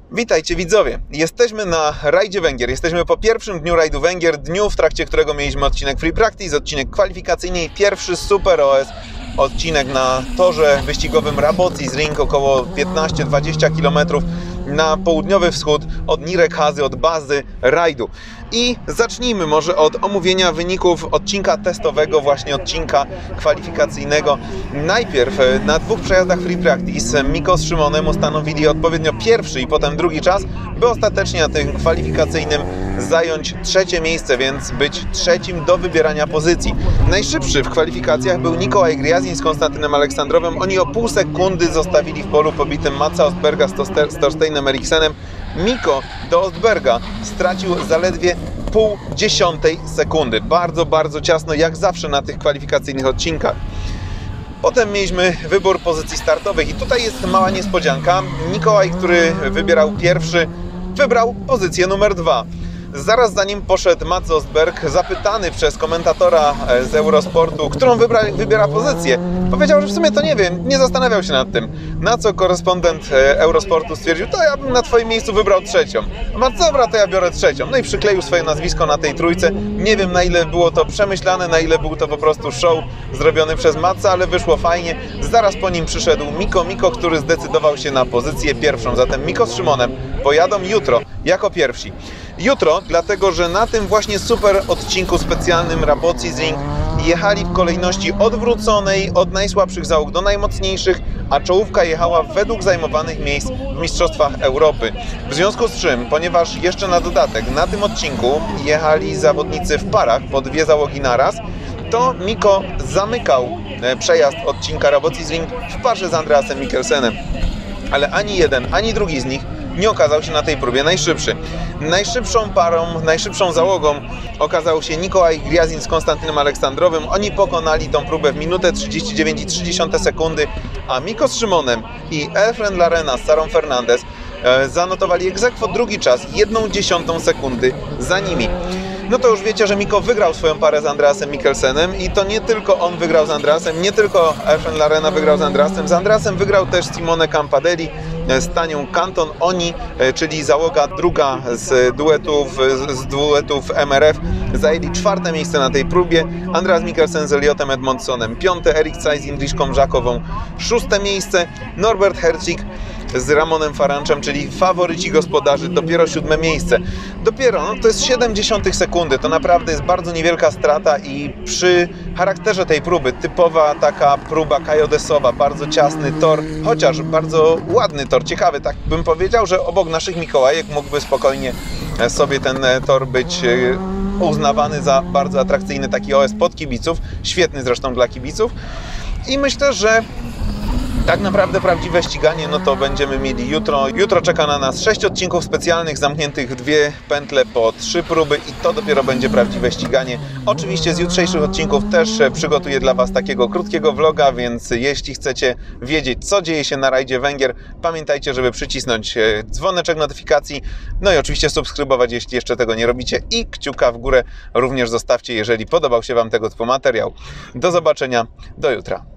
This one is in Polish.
Witajcie widzowie, jesteśmy na rajdzie Węgier, jesteśmy po pierwszym dniu rajdu Węgier, dniu w trakcie którego mieliśmy odcinek Free Practice, odcinek kwalifikacyjny i pierwszy Super OS odcinek na torze wyścigowym Rabocis Ring, około 15-20 km na południowy wschód od Nyíregyházy, od bazy rajdu. I zacznijmy może od omówienia wyników odcinka testowego, właśnie odcinka kwalifikacyjnego. Najpierw na dwóch przejazdach Free Practice Miko z Szymonem ustanowili odpowiednio pierwszy i potem drugi czas, by ostatecznie na tym kwalifikacyjnym zająć trzecie miejsce, więc być trzecim do wybierania pozycji. Najszybszy w kwalifikacjach był Nikolaj Gryazin z Konstantynem Aleksandrowem. Oni o pół sekundy zostawili w polu pobitym Matsa Ostberga z Torsteinem Eriksenem. Miko do Ostberga stracił zaledwie 0,5 sekundy. Bardzo ciasno, jak zawsze na tych kwalifikacyjnych odcinkach. Potem mieliśmy wybór pozycji startowych i tutaj jest mała niespodzianka. Nikolaj, który wybierał pierwszy, wybrał pozycję numer 2. Zaraz za nim poszedł Mats Ostberg, zapytany przez komentatora z Eurosportu, którą wybiera pozycję. Powiedział, że w sumie to nie wie, nie zastanawiał się nad tym. Na co korespondent Eurosportu stwierdził, to ja bym na twoim miejscu wybrał trzecią. Mats, dobra, to ja biorę trzecią. No i przykleił swoje nazwisko na tej trójce. Nie wiem, na ile było to przemyślane, na ile był to po prostu show zrobiony przez Matsa, ale wyszło fajnie. Zaraz po nim przyszedł Miko, który zdecydował się na pozycję pierwszą. Zatem Miko z Szymonem pojadą jutro jako pierwsi. Jutro, dlatego że na tym właśnie super odcinku specjalnym Rabocis Ring jechali w kolejności odwróconej od najsłabszych załóg do najmocniejszych, a czołówka jechała według zajmowanych miejsc w Mistrzostwach Europy. W związku z czym, ponieważ jeszcze na dodatek na tym odcinku jechali zawodnicy w parach po dwie załogi naraz, to Miko zamykał przejazd odcinka Rabocis Ring w parze z Andreasem Mikkelsenem. Ale ani jeden, ani drugi z nich nie okazał się na tej próbie najszybszy. Najszybszą parą, najszybszą załogą okazał się Nikolaj Gryazin z Konstantynem Aleksandrowym. Oni pokonali tą próbę w minutę 39,3 sekundy, a Miko z Szymonem i Elfren Larena z Sarą Fernandez zanotowali ex aequo drugi czas, 1/10 sekundy za nimi. No to już wiecie, że Miko wygrał swoją parę z Andreasem Mikkelsenem i to nie tylko on wygrał z Andreasem, nie tylko Elfren Larena wygrał z Andreasem wygrał też Simone Campadeli z Tanią Kanton. Oni, czyli załoga druga z duetów MRF, zajęli czwarte miejsce na tej próbie. Andreas Mikkelsen z Elliotem Edmondsonem piąte, Erik Zay z Indriškom Žakovą szóste miejsce, Norbert Hercik z Ramonem Faranczem, czyli faworyci gospodarzy, dopiero siódme miejsce. Dopiero, no to jest 0,7 sekundy, to naprawdę jest bardzo niewielka strata i przy charakterze tej próby, typowa taka próba kajodesowa, bardzo ciasny tor, chociaż bardzo ładny tor, ciekawy, tak bym powiedział, że obok naszych Mikołajek mógłby spokojnie sobie ten tor być uznawany za bardzo atrakcyjny taki OS pod kibiców, świetny zresztą dla kibiców i myślę, że tak naprawdę prawdziwe ściganie no to będziemy mieli jutro. Jutro czeka na nas 6 odcinków specjalnych zamkniętych w 2 pętle po 3 próby i to dopiero będzie prawdziwe ściganie. Oczywiście z jutrzejszych odcinków też przygotuję dla Was takiego krótkiego vloga, więc jeśli chcecie wiedzieć, co dzieje się na rajdzie Węgier, pamiętajcie, żeby przycisnąć dzwoneczek notyfikacji, no i oczywiście subskrybować, jeśli jeszcze tego nie robicie, i kciuka w górę również zostawcie, jeżeli podobał się Wam tego typu materiał. Do zobaczenia, do jutra.